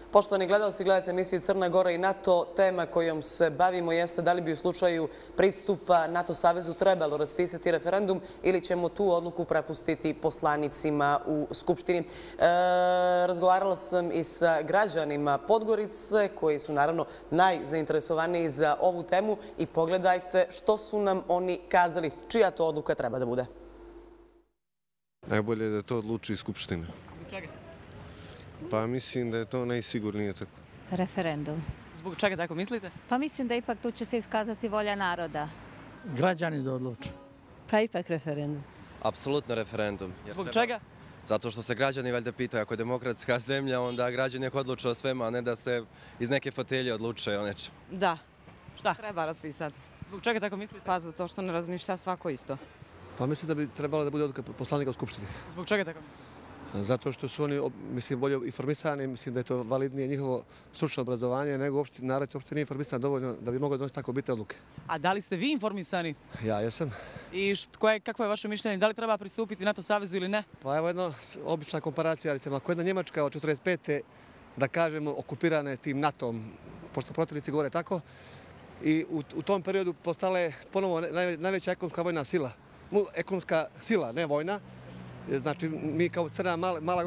Poštovani gledalci, gledate emisiju Crna Gora i NATO. Tema kojom se bavimo jeste da li bi u slučaju pristupa NATO savezu trebalo raspisati referendum ili ćemo tu odluku prepustiti poslanicima u Skupštini. Razgovarala sam i sa građanima Podgorice koji su naravno najzainteresovaniji za ovu temu i pogledajte što su nam oni kazali. Čija to odluka treba da bude? Najbolje je da to odluči Skupština. Zbog čega? Pa mislim da je to najsigurnije tako. Referendum. Zbog čega tako mislite? Pa mislim da ipak tu će se iskazati volja naroda. Građani da odluče. Pa ipak referendum. Apsolutno referendum. Zbog čega? Zato što se građani valjda pitaju, ako je demokratska zemlja, onda građani nek odluče o svema, a ne da se iz neke fotelje odluče o nečem. Da. Šta? Treba raspisati. Zbog čega tako mislite? Pa zato što ne razmišlja svako isto. Pa mislim da bi trebalo da bude odluka poslanika u Skupštini. Zbog čega tako mislite? Zato što su oni, mislim, bolje informisani, mislim da je to validnije njihovo stručno obrazovanje, nego narod uopšte nije informisan dovoljno da bi mogao donositi tako bitne odluke. A da li ste vi informisani? Ja jesam. I kakvo je vaše mišljenje? Da li treba pristupiti NATO savezu ili ne? Pa evo jedna obična komparacija, recimo, ako jedna Njemačka od 45. da kažemo okupirana je tim NATO-om, pošto protivnici govore tako, i u tom periodu postala je ponovo najveća ekonomska vojna sila. Ekonomska sila, ne vojna. Znači, mi kao Crna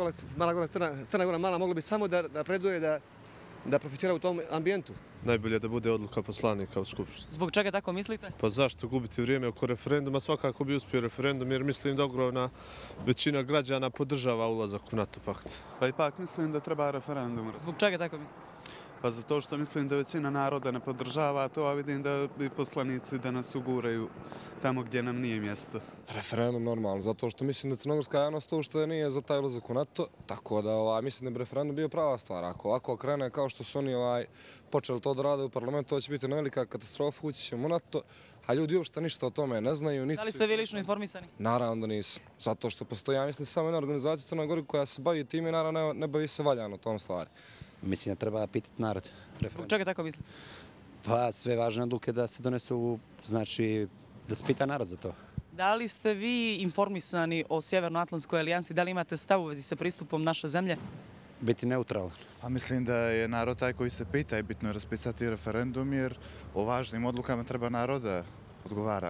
Gora mala mogli bi samo da napreduje, da profitira u tom ambijentu. Najbolje je da bude odluka poslanika u Skupštini. Zbog čega tako mislite? Pa zašto gubiti vrijeme oko referenduma? Svakako bi uspio referendum jer mislim da ogromna većina građana podržava ulazak u NATO pakt. Pa ipak mislim da treba referendum. Zbog čega tako mislite? Pa zato što mislim da većina naroda ne podržava to, a vidim da bi poslanici da nas uguraju tamo gdje nam nije mjesto. Referendum normalno, zato što mislim da crnogorska javnost uopšte nije za taj ulazak u NATO, tako da mislim da bi referendum bio prava stvar. Ako ovako krene kao što su oni počeli to da rade u parlamentu, to će biti jedna velika katastrofa, ući ćemo u NATO, a ljudi uopšte ništa o tome ne znaju. Da li ste vi lično informisani? Naravno da nisam, zato što postoji, ja mislim, samo jedna organizacija u Crnoj Gori koja se bavi time i naravno ne bavi se valjano tom stvari. Mislim da treba pitati narod. Zbog čega tako mislite? Pa sve važne odluke da se donesu, znači da se pita narod za to. Da li ste vi informisani o Sjevernoatlantskoj alijansi? Da li imate stav u vezi sa pristupom naše zemlje? Biti neutralan. A mislim da je narod taj koji se pita i bitno je raspisati referendum jer o važnim odlukama treba naroda odgovara.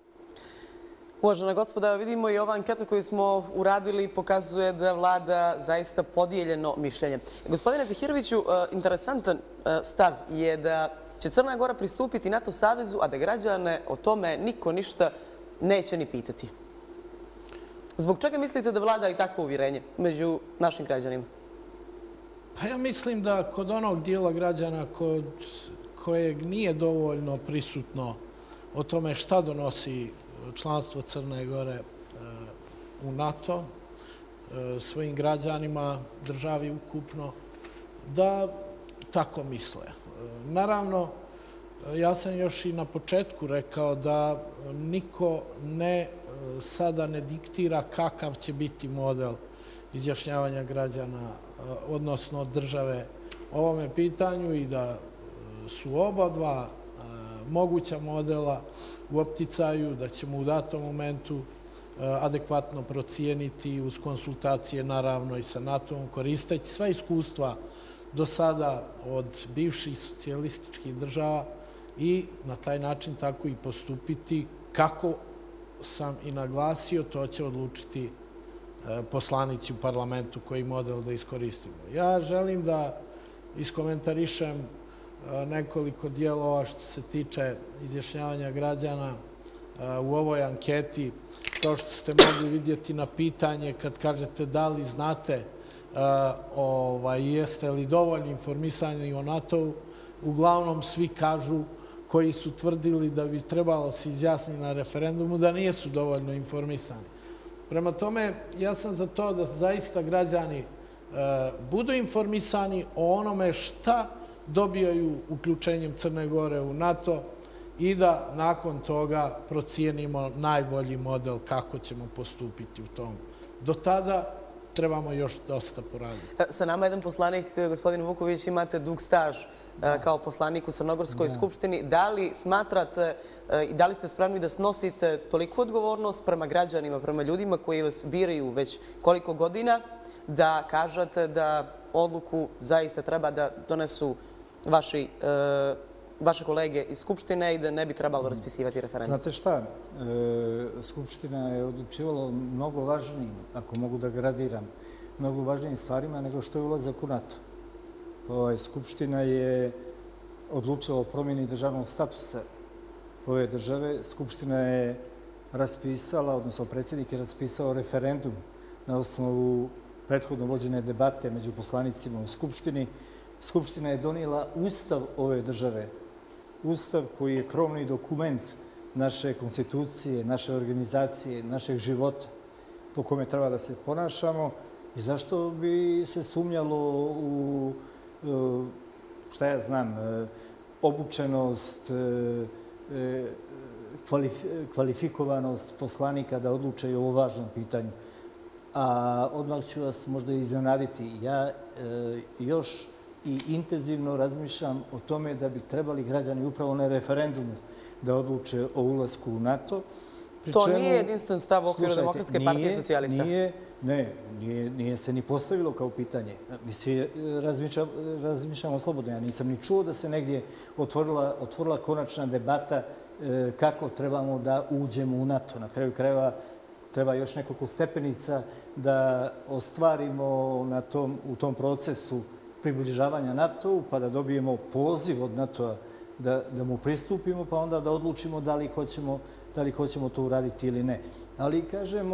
Uvažena gospoda, vidimo i ova anketa koju smo uradili pokazuje da vlada zaista podijeljeno mišljenje. Gospodine Tahiroviću, interesantan stav je da će Crna Gora pristupiti NATO savezu, a da građane o tome niko ništa neće ni pitati. Zbog čega mislite da vlada i takvo uvjerenje među našim građanima? Pa ja mislim da kod onog dijela građana kod kojeg nije dovoljno prisutno o tome šta donosi članstvo Crne Gore u NATO, svojim građanima, državi ukupno, da tako misle. Naravno, ja sam još i na početku rekao da niko sada ne diktira kakav će biti model izjašnjavanja građana, odnosno države o ovome pitanju i da su oba dva moguća modela u opticaju, da ćemo u datom momentu adekvatno procijeniti uz konsultacije naravno i sa NATO-om, koristeći sva iskustva do sada od bivših socijalističkih država i na taj način tako i postupiti. Kako sam i naglasio, to će odlučiti poslanici u parlamentu koji model da iskoristimo. Ja želim da iskomentarišem nekoliko dijelova što se tiče izjašnjavanja građana u ovoj anketi. To što ste mogli vidjeti na pitanje kad kažete da li znate jeste li dovoljno informisani o NATO-u, uglavnom svi kažu koji su tvrdili da bi trebalo se izjasniti na referendumu da nisu dovoljno informisani. Prema tome, ja sam za to da zaista građani budu informisani o onome šta dobijaju uključenjem Crne Gore u NATO i da nakon toga procijenimo najbolji model kako ćemo postupiti u tom. Do tada trebamo još dosta poraditi. Sa nama jedan poslanik, gospodin Vuković, imate dug staž kao poslanik u Crnogorskoj skupštini. Da li smatrate i da li ste spremni da snosite toliku odgovornost prema građanima, prema ljudima koji vas biraju već koliko godina, da kažete da odluku zaista treba da donesu vaše kolege iz Skupštine i da ne bi trebalo raspisivati referendum? Znate šta, Skupština je odlučivala mnogo važnijim, ako mogu da gradiram, mnogo važnijim stvarima nego što je ulazak u NATO. Skupština je odlučila o promjeni državnog statusa ove države. Skupština je raspisala, odnosno predsjednik je raspisao referendum na osnovu prethodno vođene debate među poslanicima u Skupštini. Skupština je donijela Ustav ove države. Ustav koji je krovni dokument naše konstitucije, naše organizacije, našeg života po kome treba da se ponašamo i zašto bi se sumnjalo u, šta ja znam, obučenost, kvalifikovanost poslanika da odluče o važnom pitanju. A odmah ću vas možda iznenaditi. Ja još i intenzivno razmišljam o tome da bi trebali građani upravo na referendumu da odluče o ulasku u NATO. To nije jedinstven stav u okviru Demokratske partije socijalista? Nije se ni postavilo kao pitanje. Mislim, razmišljamo slobodno. Ja nisam ni čuo da se negdje otvorila konačna debata kako trebamo da uđemo u NATO. Na kraju krajeva treba još nekoliko stepenica da ostvarimo u tom procesu približavanja NATO-u, pa da dobijemo poziv od NATO-a da mu pristupimo, pa onda da odlučimo da li hoćemo to uraditi ili ne. Ali, kažem,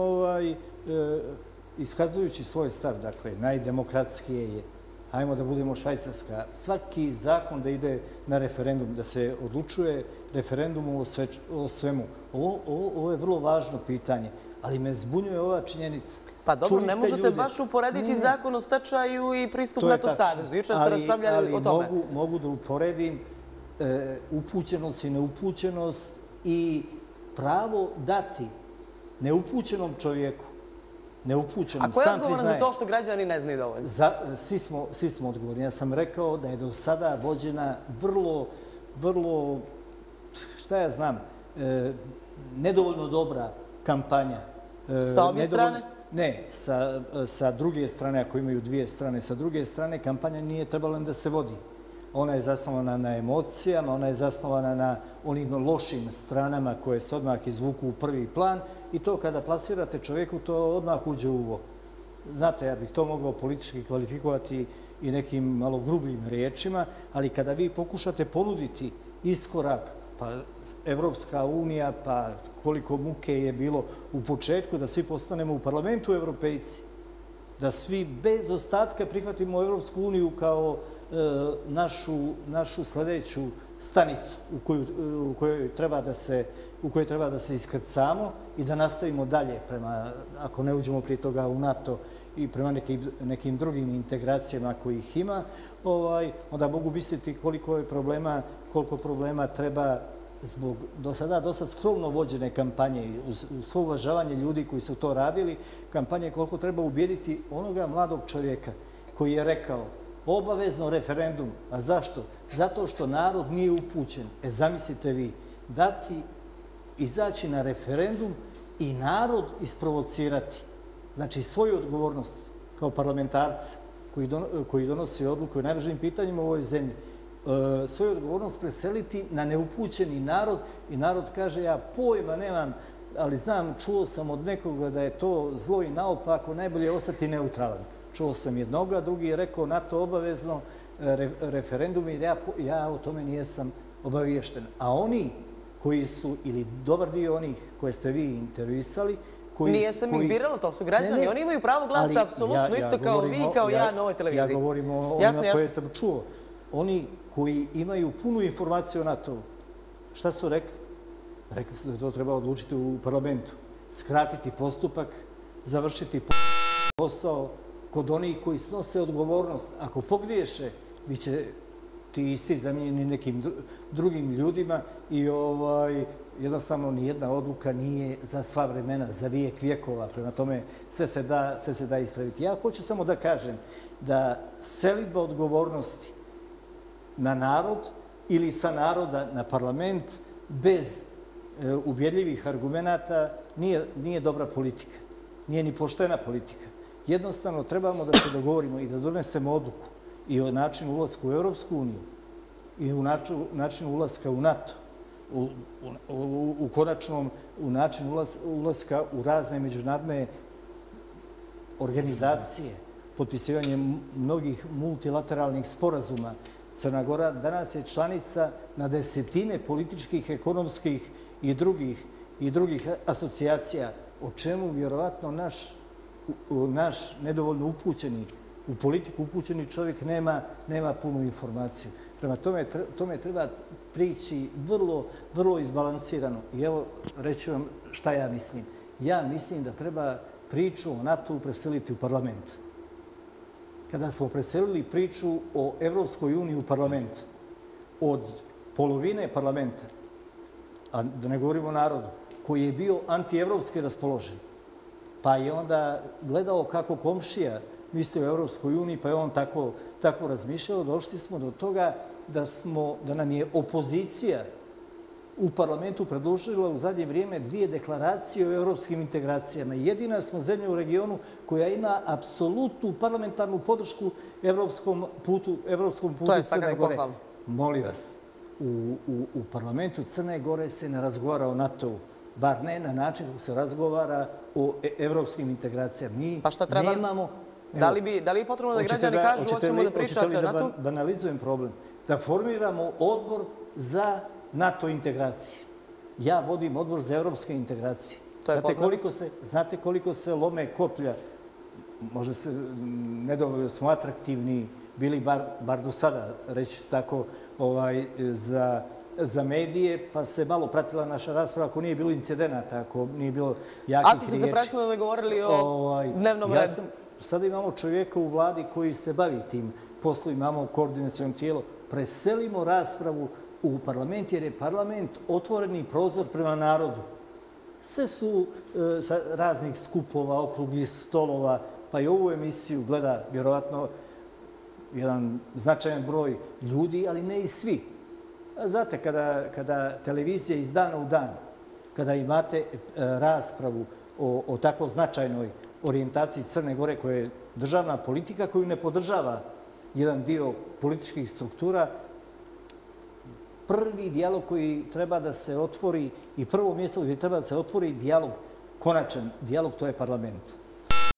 iskazujući svoj stav, dakle, najdemokratskije je, ajmo da budemo Švajcarska, svaki zakon da ide na referendum, da se odlučuje referendumom o svemu. Ovo je vrlo važno pitanje, ali me zbunjuje ova činjenica. Pa dobro, ne možete baš uporediti zakon o stečaju i pristup NATO savezu. Jučer ste raspravljali o tome. Ali mogu da uporedim upućenost i neupućenost i pravo dati neupućenom čovjeku, neupućenom, sam priznaje. A ko je odgovoran za to što građani ne znaju dovoljno? Svi smo odgovorni. Ja sam rekao da je do sada vođena vrlo, šta ja znam, nedovoljno dobra kampanja. Sa obje strane? Ne, sa druge strane, ako imaju dvije strane, sa druge strane kampanja nije trebala da se vodi. Ona je zasnovana na emocijama, ona je zasnovana na onim lošim stranama koje se odmah izvuku u prvi plan i to kada plasirate čovjeku, to odmah uđe u uvo. Znate, ja bih to mogao politički kvalifikovati i nekim malo grubljim riječima, ali kada vi pokušate ponuditi iskorak, pa Evropska unija, pa koliko muke je bilo u početku da svi postanemo u parlamentu evropejci, da svi bez ostatka prihvatimo Evropsku uniju kao našu sljedeću stanicu u kojoj treba da se iskrcamo i da nastavimo dalje prema, ako ne uđemo prije toga u NATO i prema nekim drugim integracijama kojih ima, onda mogu misliti koliko problema treba zbog do sada dosta skromno vođene kampanje, uz svo uvažavanje ljudi koji su to radili, kampanje koliko treba ubijediti onoga mladog čovjeka koji je rekao obavezno referendum. A zašto? Zato što narod nije upućen. Zamislite vi, izaći na referendum i narod isprovocirati. Znači svoju odgovornost kao parlamentarca koji donosi odluku o najvažnijim pitanjima u ovoj zemlji, svoju odgovornost preseliti na neupućeni narod i narod kaže ja pojma nemam, ali znam, čuo sam od nekoga da je to zlo i naopako, najbolje je ostati neutralan. Čuo sam jednoga, drugi je rekao NATO obavezno referendum i ja o tome nijesam obaviješten. A oni koji su, ili dobar dio onih koje ste vi intervjuisali, Nijesam ih birala, to su građani. Oni imaju pravo glasa, apsolutno, isto kao vi i kao ja na ovoj televiziji. Ja govorim o onima koje sam čuo. Oni koji imaju punu informaciju o NATO-u, šta su rekli? Rekli su da to treba odlučiti u parlamentu. Skratiti postupak, završiti posao kod onih koji snose odgovornost. Ako pogriješe, bit će ti isti zamijenjeni nekim drugim ljudima i jednostavno nijedna odluka nije za sva vremena, za vijek vjekova. Prema tome sve se da ispraviti. Ja hoću samo da kažem da selidba odgovornosti na narod ili sa naroda na parlament bez ubjedljivih argumenata nije dobra politika. Nije ni poštena politika. Jednostavno trebamo da se dogovorimo i da donesemo odluku i o načinu ulaska u Evropsku uniju i u načinu ulaska u NATO, u konačnom u načinu ulaska u razne međunarodne organizacije, potpisivanje mnogih multilateralnih sporazuma. Crna Gora danas je članica na desetine političkih, ekonomskih i drugih asocijacija, o čemu vjerovatno naš nedovoljno upućeni, u politiku upućeni čovjek nema punu informaciju. Prema tome treba prići vrlo izbalansirano. I evo, reću vam šta ja mislim. Ja mislim da treba priču o NATO-u preseliti u parlament. Kada smo preselili priču o Evropskoj uniji u parlament, od polovine parlamenta, a da ne govorimo o narodu, koji je bio antievropski raspoložen, pa je onda gledao kako komšija misli o Evropskoj uniji, pa je on tako razmišljao, došli smo do toga da nam je opozicija u parlamentu predložila u zadnje vrijeme 2 deklaracije o evropskim integracijama. Jedina smo zemlja u regionu koja ima apsolutnu parlamentarnu podršku evropskom putu Crne Gore. Molim vas, u parlamentu Crne Gore se ne razgovara o NATO-u, bar ne na način kako se razgovara o evropskim integracijama. Pa šta treba? Da li je potrebno da građani kažu hoćemo da pričate o NATO-u? Da banalizujem problem. Da formiramo odbor za NATO integracije. Ja vodim odbor za evropske integracije. Znate koliko se lome koplja, možda se nedovoljno smo atraktivni bili, bar do sada, reći tako, za medije, pa se malo pratila naša rasprava ako nije bilo incidenata, ako nije bilo jakih riječi. Ako ste se prethodno govorili o dnevnom redu. Sada imamo čovjeka u vladi koji se bavi tim poslom, imamo koordinacijono tijelo. Preselimo raspravu u parlament, jer je parlament otvoreni prozor prema narodu. Sve su sa raznih skupova, okruglih stolova, pa i ovu emisiju gleda vjerovatno jedan značajan broj ljudi, ali ne i svi. Znate, kada televizija iz dana u dan, kada imate raspravu o tako značajnoj orijentaciji Crne Gore, koja je državna politika, koju ne podržava jedan dio političkih struktura, prvi dijalog koji treba da se otvori i prvo mjesto gdje treba da se otvori dijalog, konačan dijalog, to je parlament.